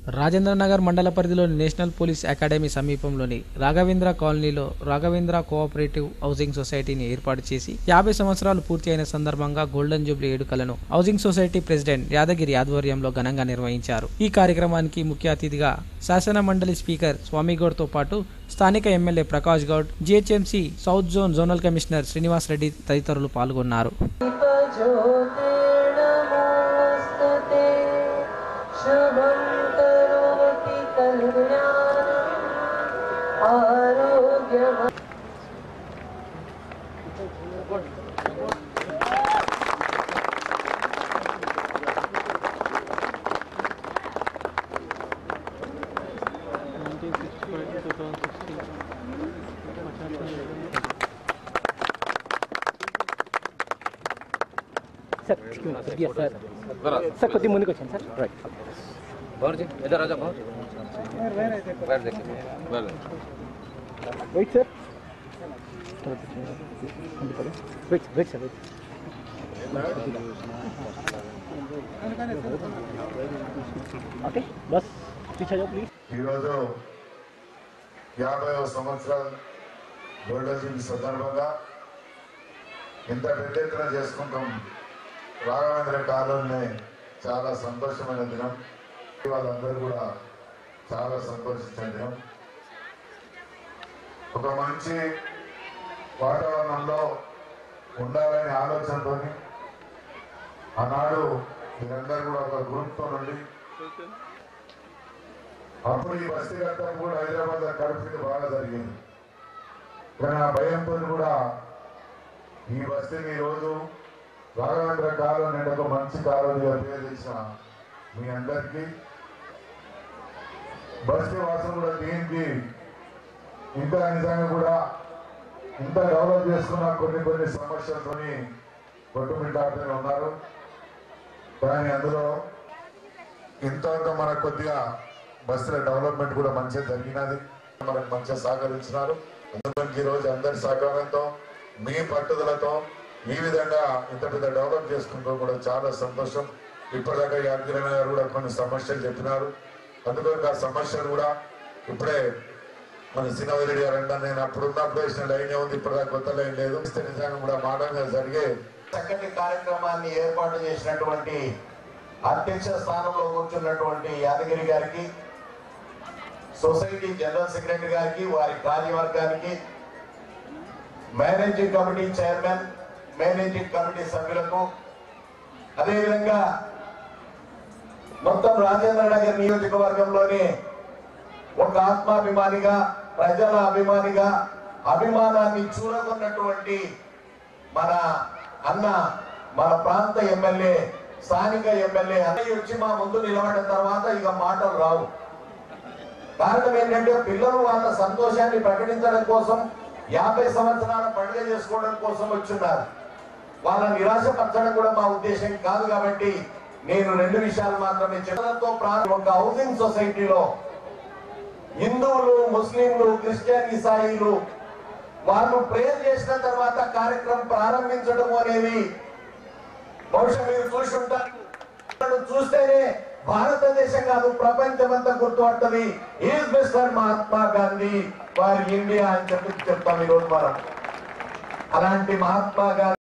రాజేంద్రనగర్ మండల పరిధిలోని national police academy సమీపంలోని రాఘవేంద్ర కాలనీలో రాఘవేంద్ర కోఆపరేటివ్ హౌసింగ్ సొసైటీని ఏర్పాటు చేసి 50 సంవత్సరాలు పూర్తి అయిన సందర్భంగా గోల్డెన్ జూబ్లీ వేడుకలను హౌసింగ్ సొసైటీ ప్రెసిడెంట్ యాదగిరి ఆధ్వర్యంలో ఘనంగా నిర్వహించారు. ఈ కార్యక్రమానికి ముఖ్య అతిథిగా శాసన మండలి స్పీకర్ స్వామిగౌడ్తో పాటు స్థానిక MLA Prakash Goud, GHMC south zone zonal commissioner Srinivas Reddy తదితరులు పాల్గొన్నారు. सर కొద్ది ముందుకు వచ్చాను సార్. రైట్ इधर आ जाओ बैठ देखिए wait sir. Wait wait sir wait. Okay బస్ తీసేయో ప్లీజ్. ఈరోజు 50వ సంవత్సరాల గోల్డెన్ జూబ్లీ సందర్భంగా ఇంత పెద్ద ఎత్తున చేసుకుంటాం. రాఘవేంద్ర కాలనీ చాలా సంతోషమైన దినం. వాళ్ళందరూ కూడా చాలా సంతోషించిన దినం. ఒక మంచి వాతావరణంలో ఉండాలనే ఆలోచనతో ఆనాడు మీరందరూ కూడా ఒక గ్రూప్తో నుండి అప్పుడు ఈ బస్తీ కట్టడం కూడా హైదరాబాద్ కడుపుకి బాగా జరిగింది. కానీ ఆ భయంతో కూడా ఈ బస్తీని ఈరోజు రాఘవేంద్ర కాలనీ అంటే ఒక మంచి కాలనీగా పేరు తెచ్చిన మీ అందరికీ, బస్తీ వాసులు కూడా దీనికి ఇంకా నిజంగా కూడా ఇంత డెవలప్ చేసుకున్న కొన్ని సమస్యలతో కొట్టుమిట్టాడుతూనే ఉన్నారు. కానీ అందులో ఇంత మనకు కొద్దిగా బస్సుల డెవలప్మెంట్ కూడా మంచిగా జరిగినది, మనకు మంచిగా సహకరించినారు. అందుకని ఈరోజు అందరి సహకారంతో మీ పట్టుదలతో ఈ విధంగా ఇంత పెద్ద డెవలప్ చేసుకుంటూ కూడా చాలా సంతోషం. ఇప్పటిదాకా యాదగిరి గారు కూడా కొన్ని సమస్యలు చెప్పినారు. అందుకని ఆ సమస్యలు కూడా ఇప్పుడే మన శ్రీనివాసరెడ్డి గారు అంటే నేను అప్పుడు ఉన్నప్పుడు వేసిన లైన్ ఉంది, ఇప్పటిదాకా కొత్త లైన్ లేదు. నిజంగా కూడా మాటంగా జరిగే చక్కటి కార్యక్రమాన్ని ఏర్పాటు చేసినటువంటి అధ్యక్ష స్థానంలో కూర్చున్నటువంటి యాదగిరి గారికి, సొసైటీ జనరల్ సెక్రటరీ గారికి, వారి కార్యవర్గానికి, managing committee chairman, managing committee సభ్యులకు, అదేవిధంగా మొత్తం రాజేంద్ర నగర్ నియోజకవర్గంలోని ఒక ఆత్మాభిమానిగా, ప్రజల అభిమానిగా, అభిమానాన్ని చూరగొన్నటువంటి మన అన్న, మన ప్రాంత ఎమ్మెల్యే, స్థానిక ఎమ్మెల్యే అన్నయ్య వచ్చి మా ముందు నిలబడిన తర్వాత ఇక మాటలు రావు. కారణం ఏంటంటే పిల్లలు వాళ్ళ సంతోషాన్ని ప్రకటించడం కోసం 50 సంవత్సరాల పండుగ చేసుకోవడం కోసం వచ్చున్నారు. వాళ్ళ నిరాశపరచడం కూడా మా ఉద్దేశం కాదు. కాబట్టి నేను 2 విషయాలు మాత్రమే చెప్పడంతో ఒక హౌసింగ్ సొసైటీలో హిందువులు, ముస్లింలు, క్రిస్టియన్, ఇసాయిలు వాళ్ళు ప్రేయర్ చేసిన తర్వాత కార్యక్రమం ప్రారంభించడం అనేది బహుశా మీరు చూసి ఉంటారు. చూస్తేనే భారతదేశం కాదు ప్రపంచమంతా గుర్తుపడుతుంది. ఈజ్ మిస్టర్ మహాత్మా గాంధీ వారి ఇండియా అని చెప్తాం ఈరోజు మనం. అలాంటి మహాత్మా గాంధీ